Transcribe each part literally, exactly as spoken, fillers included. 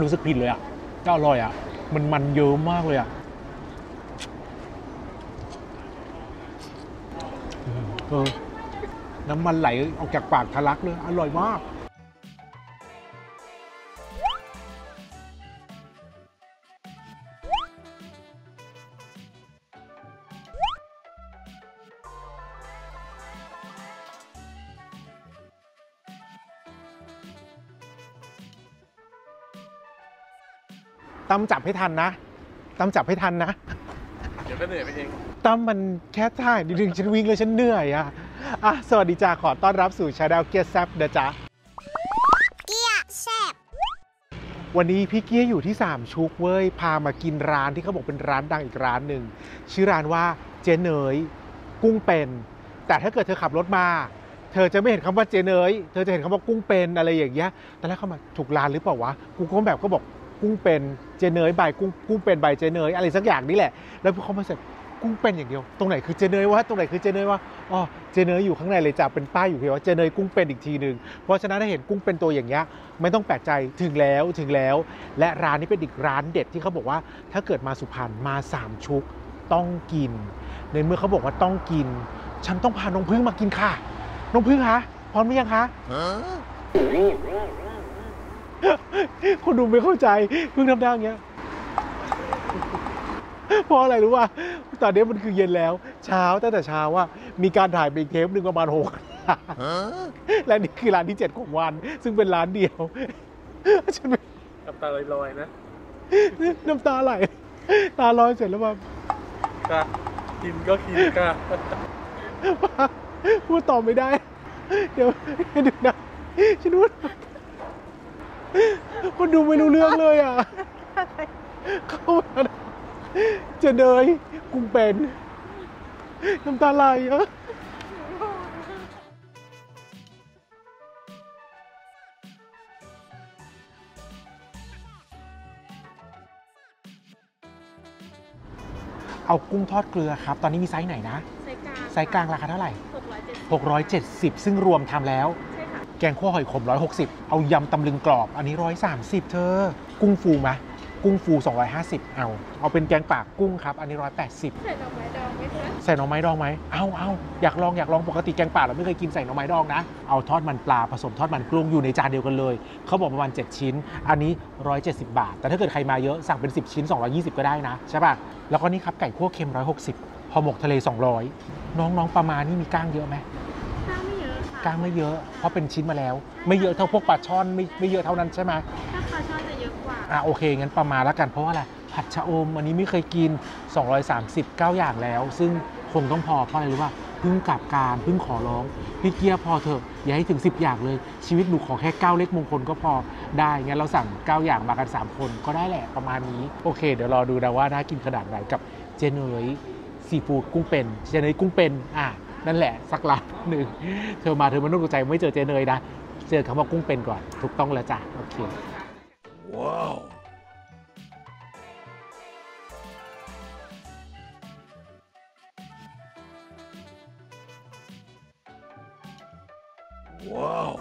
รู้สึกผิดเลยอ่ะก็อร่อยอ่ะมันมันเยอะมากเลยอ่ะเออน้ำมันไหลออกจากปากทะลักเลยอร่อยมากตั้มจับให้ทันนะตั้มจับให้ทันนะเดี๋ยวก็เหนื่อยไปเองตั้มมันแค่ถ่ายนิดนึงฉันวิ่งเลยฉันเหนื่อยอ่ะอ่ะสวัสดีจ้าขอต้อนรับสู่ชาแนลเกียร์แซบเดอะจ้าเกียร์แซบวันนี้พี่เกียร์อยู่ที่สามชุกเว้ยพามากินร้านที่เขาบอกเป็นร้านดังอีกร้านหนึ่งชื่อร้านว่าเจเนยกุ้งเป็นแต่ถ้าเกิดเธอขับรถมาเธอจะไม่เห็นคำว่าเจเนยเธอจะเห็นคำว่ากุ้งเป็นอะไรอย่างเงี้ยแต่แล้วเข้ามาถูกร้านหรือเปล่าวะกูก็แบบก็บอกกุ้งเป็นเจเนยใบกุ้งกุ้งเป็นใบเจเนยอะไรสักอย่างนี่แหละแล้วพอเขามาเสร็จกุ้งเป็นอย่างเดียวตรงไหนคือเจเนยวะตรงไหนคือเจเนยวะอ๋อเจเนยอยู่ข้างในเลยจ้ะเป็นป้ายอยู่เพียงว่าเจเนยกุ้งเป็นอีกทีนึงเพราะฉะนั้นถ้าเห็นกุ้งเป็นตัวอย่างเงี้ยไม่ต้องแปลกใจถึงแล้วถึงแล้วและร้านนี้เป็นอีกร้านเด็ดที่เขาบอกว่าถ้าเกิดมาสุพรรณมาสามชุกต้องกินในเมื่อเขาบอกว่าต้องกินฉันต้องพาน้องพึ่งมากินค่ะน้องพึ่งคะพร้อมหรือยังคะคนดูไม่เข้าใจพึ่งทำได้อย่างเงี้ยเพราะอะไรรู้ป่ะตอนนี้มันคือเย็นแล้วเช้าตั้งแต่เช้าว่ามีการถ่ายไปอีกเทปหนึ่งประมาณหกและนี่คือร้านที่เจ็ดของวันซึ่งเป็นร้านเดียวฉันน้ำตาลอยๆนะน้ำตาไหลตาลอยเสร็จแล้วแบบก็กินก็กินก็พูดต่อไม่ได้เดี๋ยวดูนะฉันพูดคนดูไม่รู้เรื่องเลยอ่ะเข้ามาเจเนยกุ้งเป็นน้ำตาไหลอ่ะเอากุ้งทอดเกลือครับตอนนี้มีไซส์ไหนนะไซส์กลางไซส์กลางราคาเท่าไหร่หกร้อยเจ็ดสิบซึ่งรวมทำแล้วแกงคั่วหอยขมหนึ่งร้อยหกสิบเอายำตำลึงกรอบอันนี้หนึ่งร้อยสามสิบเธอกุ้งฟูไหมกุ้งฟูสองร้อยห้าสิบเอาเอาเป็นแกงปากกุ้งครับอันนี้หนึ่งร้อยแปดสิบใส่หน่อไม้ดองไหมคะใส่หน่อไม้ดองไหมเอาเอาอยากลองอยากลองปกติแกงปากเราไม่เคยกินใส่หน่อไม้ดองนะเอาทอดมันปลาผสมทอดมันกุ้งอยู่ในจานเดียวกันเลยเขาบอกประมาณเจ็ดชิ้นอันนี้หนึ่งร้อยเจ็ดสิบบาทแต่ถ้าเกิดใครมาเยอะสั่งเป็นสิบชิ้นสองร้อยยี่สิบก็ได้นะใช่ป่ะแล้วก็นี่ครับไก่คั่วเค็มหนึ่งร้อยหกสิบห่อหมกทะเลสองร้อยน้องๆปลามานี่มีก้างเยอะไหมก้างไม่เยอะค่ะก้างไม่เยอะเพราะเป็นชิ้นมาแล้วไม่เยอะเท่าพวกปลาช่อนไม่ไม่เยอะเท่านั้นใช่ไหมถ้าปลาช่อนจะเยอะกว่าอ่ะโอเคงั้นปลามาแล้วกันเพราะว่าอะไรผัดชะอมอันนี้ไม่เคยกินสองร้อยสามสิบ เก้าอย่างแล้วซึ่งคงต้องพอเพราะอะไรรู้ป่ะเพิ่งกลับการเพิ่งขอร้องพี่เกียร์พอเถอะอย่าให้ถึงสิบอย่างเลยชีวิตหนูขอแค่เก้าเลขมงคลก็พอได้งั้นเราสั่งเก้าอย่างมากันสามคนก็ได้แหละประมาณนี้โอเคเดี๋ยวรอดูนะว่าน่ากินขนาดไหนกับเจเนยซีฟู้ดกุ้งเป็นเจเนยกุ้งเป็นอ่ะนั่นแหละสักร้านหนึ่งเธอมาเธอมานุ่งใจไม่เจอเจเนยนะเจอคำว่ากุ้งเป็นก่อนถูกต้องแล้วจ้ะโอเคว้าวว้าว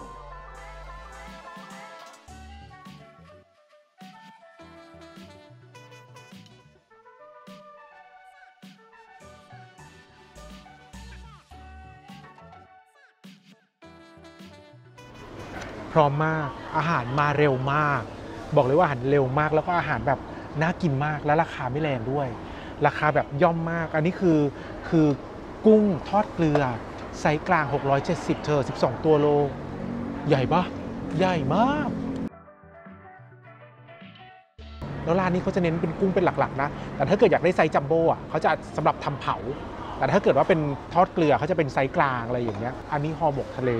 พร้อมมากอาหารมาเร็วมากบอกเลยว่าอาหารเร็วมากแล้วก็อาหารแบบน่ากินมากและราคาไม่แรงด้วยราคาแบบย่อมมากอันนี้คือคือกุ้งทอดเกลือไซส์กลางหกร้อยเจ็ดสิบเธอสิบสองตัวโลใหญ่ปะใหญ่มากแล้วร้านนี้เขาจะเน้นเป็นกุ้งเป็นหลักๆนะแต่ถ้าเกิดอยากได้ไซส์จัมโบ้อะเขาจะสำหรับทำเผาแต่ถ้าเกิดว่าเป็นทอดเกลือเขาจะเป็นไซส์กลางอะไรอย่างเงี้ยอันนี้ห่อหมกทะเล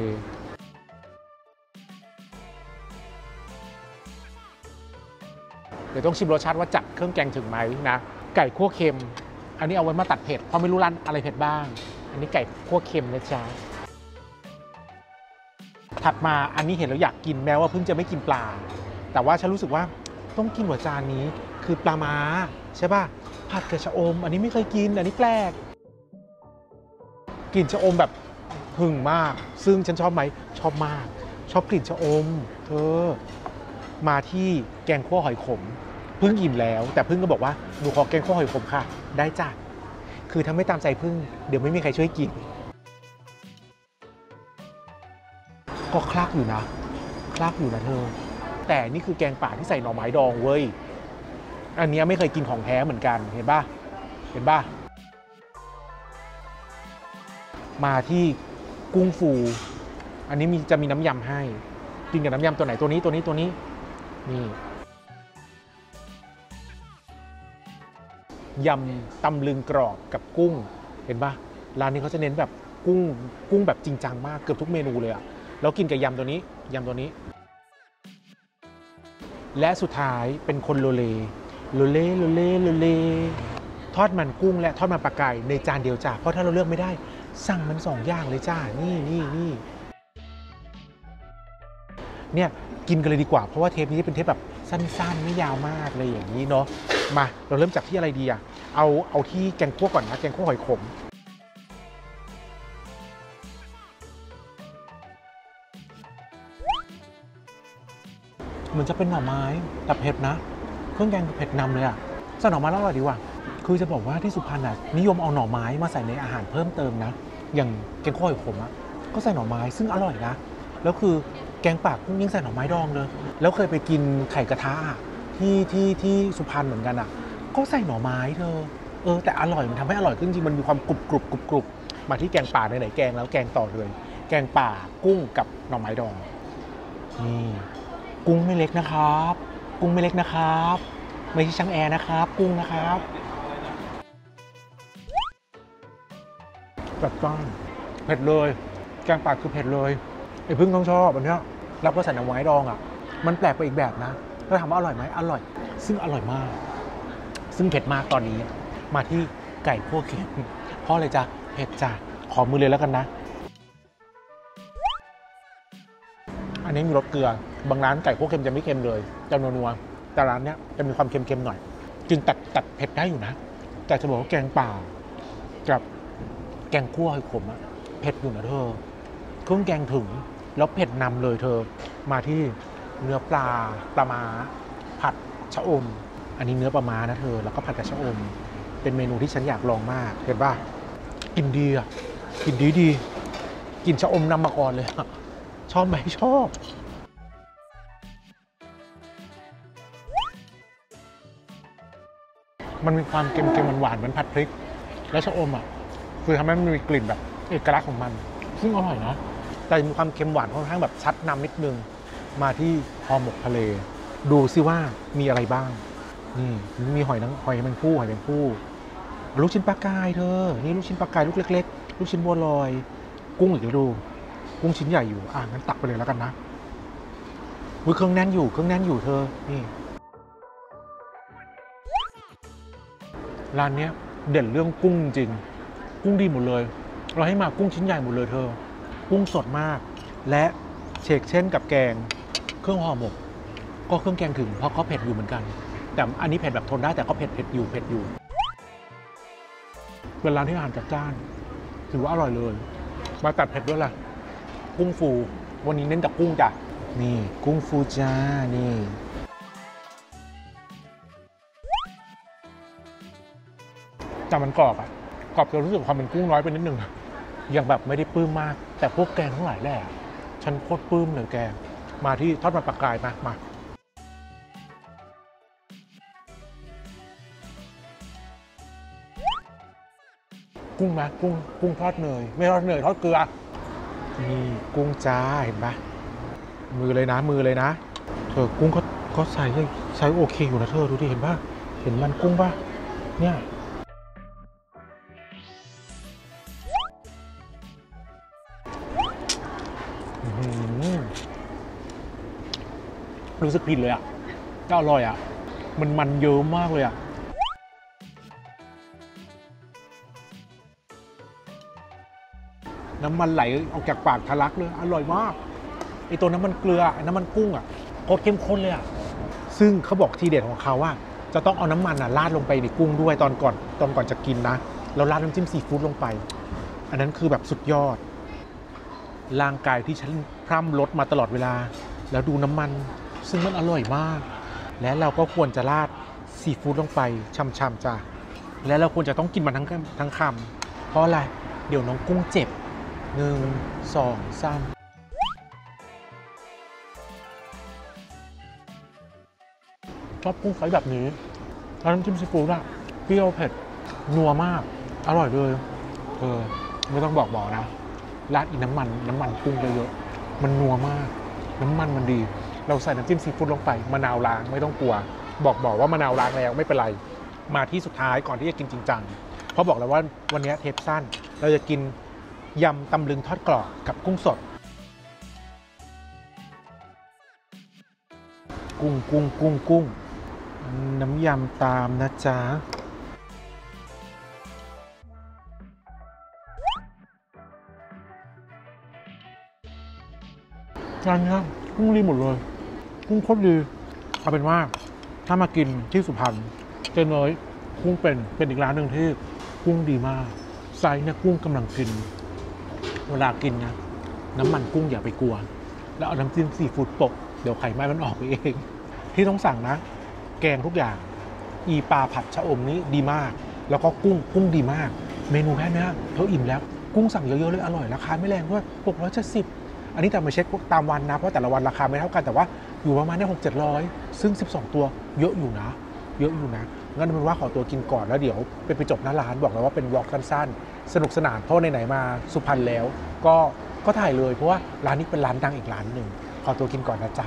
เดี๋ยวต้องชิมรสชาติว่าจัดเครื่องแกงถึงไหมนะไก่คั่วเค็มอันนี้เอาไว้มาตัดเผ็ดเพราะไม่รู้ร้านอะไรเผ็ดบ้างอันนี้ไก่คั่วเค็มนะจ๊ะถัดมาอันนี้เห็นแล้วอยากกินแม้ว่าเพิ่งจะไม่กินปลาแต่ว่าฉันรู้สึกว่าต้องกินหัวจานนี้คือปลาม้าใช่ป่ะผัดกระชะอมอันนี้ไม่เคยกินอันนี้แปลกกลิ่นชะอมแบบหึ่งมากซึ่งฉันชอบไหมชอบมากชอบกลิ่นชะอมเธอมาที่แกงคั่วหอยขมพึ่งอิ่มแล้วแต่พึ่งก็บอกว่าหนูขอแกงคั่วหอยขมค่ะได้จ้ะคือถ้าไม่ตามใจพึ่งเดี๋ยวไม่มีใครช่วยกินก็คลักอยู่นะคลักอยู่นะเธอแต่นี่คือแกงป่าที่ใส่หน่อไม้ดองเว้ยอันนี้ไม่เคยกินของแท้เหมือนกันเห็นป่ะเห็นป่ะมาที่กุ้งฟูอันนี้มีจะมีน้ำยำให้กินกับน้ำยำตัวไหนตัวนี้ตัวนี้ตัวนี้นี่ยำตำลึงกรอบกับกุ้งเห็นป่ะร้านนี้เขาจะเน้นแบบกุ้งกุ้งแบบจริงจังมากเกือบทุกเมนูเลยอะแล้วกินกับยำตัวนี้ยำตัวนี้และสุดท้ายเป็นคนโลเลโลเลโลเลโลเลทอดมันกุ้งและทอดมันปลากายในจานเดียวจ้าเพราะถ้าเราเลือกไม่ได้สั่งมันสองอย่างเลยจ้านี่นี่นี่เนี่ยกินกันเลยดีกว่าเพราะว่าเทปนี้เป็นเทปแบบสั้นๆไม่ยาวมากเลยอย่างนี้เนาะมาเราเริ่มจากที่อะไรดีอะเอาเอาที่แกงคั่วก่อนนะแกงคั่วหอยขมเหมือนจะเป็นหน่อไม้แต่เผ็ดนะเครื่องแกงเผ็ดนำเลยอะใส่หน่อไม้แล้วอร่อยดีว่ะคือจะบอกว่าที่สุพรรณอะนิยมเอาหน่อไม้มาใส่ในอาหารเพิ่มเติมนะอย่างแกงคั่วหอยขมอะก็ใส่หน่อไม้ซึ่งอร่อยนะแล้วคือแกงป่ากุ้งยิ่งใส่หน่อไม้ดองเลยแล้วเคยไปกินไข่กระทะที่ที่ที่สุพรรณเหมือนกันอะก็ใส่หน่อไม้เธอเออแต่อร่อยมันทำให้อร่อยขึ้นจริงมันมีความกรุบกรุบกรุบกรุบมาที่แกงป่าไหนๆแกงแล้วแกงต่อเลยแกงป่ากุ้งกับหน่อไม้ดองนี่กุ้งไม่เล็กนะครับกุ้งไม่เล็กนะครับไม่ใช่ช่างแอร์นะครับกุ้งนะครับแบบจ้านเผ็ดเลยแกงป่าคือเผ็ดเลยไอ้พึ่งต้องชอบอันเนี้ยแล้วก็ใส่หน่อไม้ดองอ่ะมันแปลกไปอีกแบบนะแล้วถามว่าอร่อยไหมอร่อยซึ่งอร่อยมากซึ่งเผ็ดมากตอนนี้มาที่ไก่คั่วเค็มเพราะอะไรจ๊ะเผ็ดจ้ะขอมือเลยแล้วกันนะอันนี้มีรสเกลือบางร้านไก่คั่วเค็มจะไม่เค็มเลยจะนัวๆแต่ร้านเนี้ยจะมีความเค็มๆหน่อยกินตัดตัดเผ็ดได้อยู่นะแต่จะบอกว่าแกงป่ากับแกงคั่วหอยขมอะเผ็ดอยู่นะเธอเครื่องแกงถึงแล้วเผ็ดนำเลยเธอมาที่เนื้อปลาปลาม้าผัดชะอมอันนี้เนื้อปลาม้านะเธอแล้วก็ผัดกับชะอมเป็นเมนูที่ฉันอยากลองมากเห็นป่ะกินดีอ่ะกินดีดีกินชะอมนำมาก่อนเลยชอบไหมชอบมันมีความเค็มๆหวานๆเหมือนผัดพริกแล้วชะอมอ่ะคือทำให้มันมีกลิ่นแบบเอกลักษณ์ของมันซึ่งอร่อยนะแต่มีความเค็มหวานค่อนข้างแบบชัดนำนิดนึงมาที่ห่อหมกทะเลดูซิว่ามีอะไรบ้างนี่มีหอยนางหอยแมงผู้หอยแมงผู้ลูกชิ้นปลากายเธอนี่ลูกชิ้นปลากายลูกเล็กๆลูกชิ้นบัวลอยกุ้งอีกแล้วดูกุ้งชิ้นใหญ่อยู่อ่ะงั้นตักไปเลยแล้วกันนะอุ้ยเครื่องแน่นอยู่เครื่องแน่นอยู่เธอนี่ร้านเนี้ยเด่นเรื่องกุ้งจริงกุ้งดีหมดเลยเราให้มากุ้งชิ้นใหญ่หมดเลยเธอกุ้งสดมากและเชกเช่นกับแกงเครื่องห่อหมกก็เครื่องแกงถึงเพราะเขาเผ็ดอยู่เหมือนกันแต่อันนี้เผ็ดแบบทนได้แต่ก็เผ็ดเผ็ดอยู่เผ็ดอยู่เป็นร้านที่อาหารจัดจ้านถือว่าอร่อยเลยมาตัดเผ็ดด้วยล่ะกุ้งฟูวันนี้เน้นแต่กุ้งจ้ะนี่กุ้งฟูจ้านี่แต่มันกรอบอ่ะกรอบจนรู้สึกความเป็นกุ้งน้อยไปนิดนึงยังแบบไม่ได้ปลื้มมากแต่พวกแกงทั้งหลายแหละฉันโคตรปลื้มเลยแกมาที่ทอดมันปลากายมามากุ้งไหมกุ้งกุ้งทอดเนยไม่ทอดเนยทอดเกลือนี่กุ้งจ้าเห็นปะมือเลยนะมือเลยนะเธอกุ้งเขาเขาใส่ใช้โอเคอยู่นะเธอดูดิเห็นปะเห็นมันกุ้งปะเนี่ยรู้สึกผิดเลยอ่ะก็อร่อยอ่ะมันมันเยอะมากเลยอ่ะน้ำมันไหลออกจากปากทะลักเลยอร่อยมากไอตัวน้ำมันเกลือไอน้ำมันกุ้งอ่ะโคตรเข้มข้นเลยอ่ะซึ่งเขาบอกทีเด็ดของเขาว่าจะต้องเอาน้ำมันอ่ะราดลงไปในกุ้งด้วยตอนก่อนตอนก่อนจะกินนะแล้วราดน้ำจิ้มซีฟู้ดลงไปอันนั้นคือแบบสุดยอดร่างกายที่ฉันพร่ำลดมาตลอดเวลาแล้วดูน้ำมันซึ่งมันอร่อยมาก และเราก็ควรจะราดซีฟู้ดลงไปช่ำๆจ้ะและเราควรจะต้องกินมันทั้งทั้งคำเพราะอะไรเดี๋ยวน้องกุ้งเจ็บหนึ่งสองสามชอบกุ้งไซส์แบบนี้แล้วน้ำจิ้มซีฟู้ดอะเปรี้ยวเผ็ดนัวมากอร่อยเลยเออไม่ต้องบอกบอกนะราดอีน้ำมันน้ำมันกุ้งเยอะๆมันนัวมากน้ำมันมันดีเราใส่น้ำจิ้มซีฟู้ดลงไปมะนาวล้างไม่ต้องกลัวบอกบอกว่ามะนาวล้างแล้วไม่เป็นไรมาที่สุดท้ายก่อนที่จะกินจริงจังเพราะบอกแล้วว่าวันนี้เทปสั้นเราจะกินยำตำลึงทอดกรอบกับกุ้งสดกุ้งกุ้งกุ้งกุ้งน้ำยำตามนะจ๊ะจานนี้กุ้งดีหมดเลยกุ้งโคตรดีเอาเป็นว่าถ้ามากินที่สุพรรณเจนเลยกุ้งเป็นเป็นอีกร้านหนึ่งที่กุ้งดีมากไซส์เนี่ยกุ้งกำลังกินเวลากินนะน้ำมันกุ้งอย่าไปกลัวแล้วเอาน้ำจิ้มซีฟู้ดโปะเดี๋ยวไข่ไหม้มันออกไปเองที่ต้องสั่งนะแกงทุกอย่างอีปลาผัดชะอมนี้ดีมากแล้วก็กุ้งกุ้งดีมากเมนูแค่นี้เธออิ่มแล้วกุ้งสั่งเยอะๆเลยอร่อยราคาไม่แรงด้วยหกร้อยเจ็ดสิบอันนี้แต่มาเช็คตามวันนะเพราะแต่ละวันราคาไม่เท่ากันแต่ว่าอยู่ประมาณนี้หกเจ็ดร้อยซึ่งสิบสองตัวเยอะอยู่นะเยอะอยู่นะงั้นมันว่าขอตัวกินก่อนแล้วเดี๋ยวไปไปจบหน้าร้านบอกแล้วว่าเป็นวอล์กสั้นๆสนุกสนานเพราะไหนๆมาสุพรรณแล้วก็ก็ถ่ายเลยเพราะว่าร้านนี้เป็นร้านดังอีกร้านหนึ่งขอตัวกินก่อนนะจ๊ะ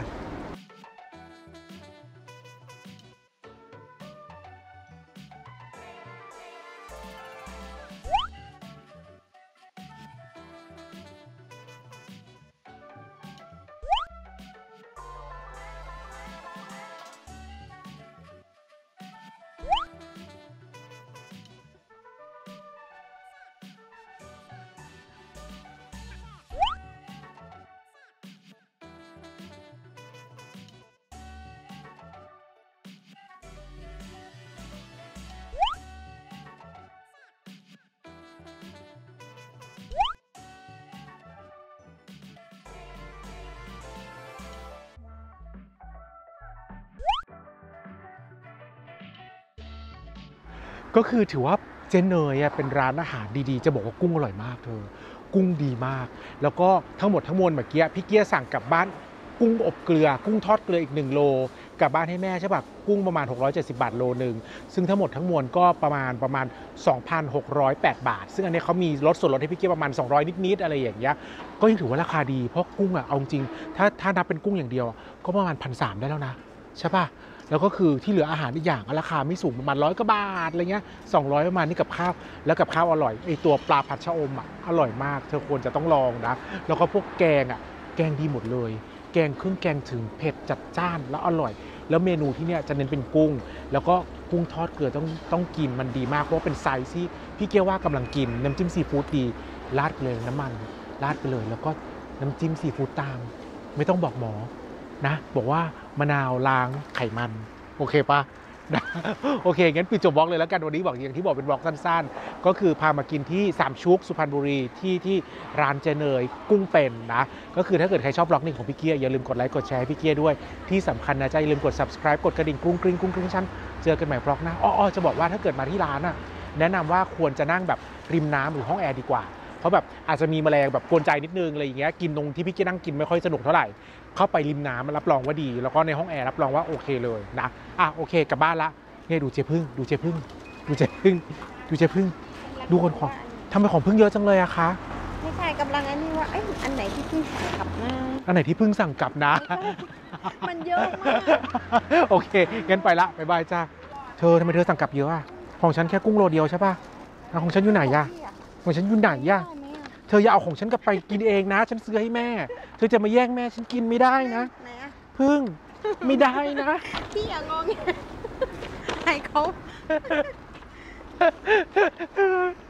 ก็คือถือว่าเจนเนยเป็นร้านอาหารดีๆจะบอกว่ากุ้งอร่อยมากเธอกุ้งดีมากแล้วก็ทั้งหมดทั้งมวลเมื่อกี้พี่เกียร์สั่งกลับบ้านกุ้งอบเกลือกุ้งทอดเกลืออีกหนึ่งโลกลับบ้านให้แม่ใช่ป่ะกุ้งประมาณหกร้อยเจ็ดสิบบาทโลนึงซึ่งทั้งหมดทั้งมวลก็ประมาณประมาณ สองพันหกร้อยแปด บาทซึ่งอันนี้เขามีลดส่วนลดให้พี่เกียร์ประมาณสองร้อยนิดๆอะไรอย่างเงี้ยก็ยังถือว่าราคาดีเพราะกุ้งอ่ะเอาจริงถ้าถ้านับเป็นกุ้งอย่างเดียวก็ประมาณ หนึ่งพันสามร้อย ได้แล้วนะใช่ป่ะแล้วก็คือที่เหลืออาหารอีกอย่างราคาไม่สูงประมาณร้อยกว่าบาทอะไรเงี้ยสองร้อยประมาณนี้กับข้าวแล้วกับข้าวอร่อยไอตัวปลาผัดชะอมอ่ะอร่อยมากเธอควรจะต้องลองนะแล้วก็พวกแกงอ่ะแกงดีหมดเลยแกงเครื่องแกงถึงเผ็ดจัดจ้านแล้วอร่อยแล้วเมนูที่เนี่ยจะเน้นเป็นกุ้งแล้วก็กุ้งทอดเกลือต้องต้องกินมันดีมากเพราะว่าเป็นไซส์ที่พี่เกียวว่ากำลังกินน้ำจิ้มซีฟู้ดดีราดไปเลยน้ำมันราดไปเลยแล้วก็น้ำจิ้มซีฟู้ดตามไม่ต้องบอกหมอนะบอกว่ามะนาวล้างไขมันโอเคปะโอเคงั้นปิดจบบล็อกเลยแล้วกันวันนี้บอกอย่างที่บอกเป็นบล็อกสั้นๆก็คือพามากินที่สามชุกสุพรรณบุรีที่ที่ร้านเจเนยกุ้งเป็นนะก็คือถ้าเกิดใครชอบบล็อกนี้ของพี่เกียร์อย่าลืมกดไลค์กดแชร์ให้พี่เกียร์ด้วยที่สำคัญนะจ๊ะอย่าลืมกด subscribe กดกระดิ่งกรุ้งกริ้งกรุ้งกริ้งชั้นเจอกันใหม่บล็อกหน้าอ้อจะบอกว่าถ้าเกิดมาที่ร้านอ่ะแนะนำว่าควรจะนั่งแบบริมน้ำหรือห้องแอร์ดีกว่าเพราะแบบอาจจะมีแมลงแบบกวนใจนิดนึงอะไรอย่างเงี้ยกินตรงที่พี่เกียร์นั่งกินไม่ค่อยสนุกเท่าไหร่เข้าไปริมน้ำรับรองว่าดีแล้วก็ในห้องแอร์รับรองว่าโอเคเลยนะอ่ะโอเคกลับบ้านละเนี่ยดูเจ๊พึ่งดูเจ๊พึ่งดูเจ๊พึ่งดูเจ๊พึ่งดูคนของทำไมของพึ่งเยอะจังเลยอะคะไม่ใช่กำลังอันนี้ว่าไอ้อันไหนที่พึ่งสั่งกลับนะอันไหนที่พึ่งสั่งกลับนะมันเยอะมากโอเคงั้นไปละบ๊ายบายจ้าเธอทำไมเธอสั่งกลับเยอะอะของฉันแค่กุ้งโลเดียวใช่ป่ะของฉันอยู่ไหนอะของฉันอยู่ไหนอะเธออย่าเอาของฉันกลับไปกินเองนะฉันซื้อให้แม่เธอจะมาแย่งแม่ฉันกินไม่ได้นะพึ่งไม่ได้นะพี่อย่างงให้เขา